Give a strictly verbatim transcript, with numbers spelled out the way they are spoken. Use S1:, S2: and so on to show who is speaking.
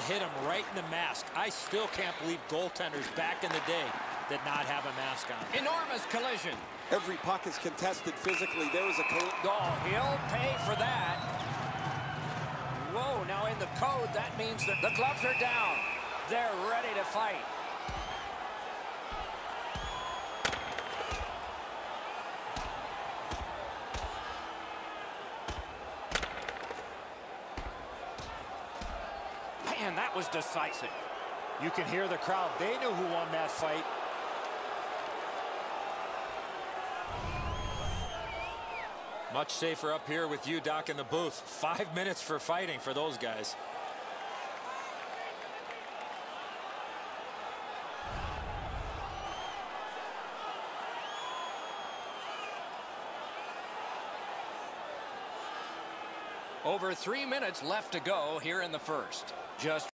S1: hit him right in the mask. I still can't believe goaltenders back in the day did not have a mask on.
S2: Enormous collision.
S3: Every puck is contested physically. There is a collision.
S2: Oh, he'll pay for that. Whoa, now in the code, that means that the gloves are down. They're ready to fight. Man, that was decisive.
S1: You can hear the crowd. They knew who won that fight. Much safer up here with you, Doc, in the booth. Five minutes for fighting for those guys.
S2: Over three minutes left to go here in the first. Just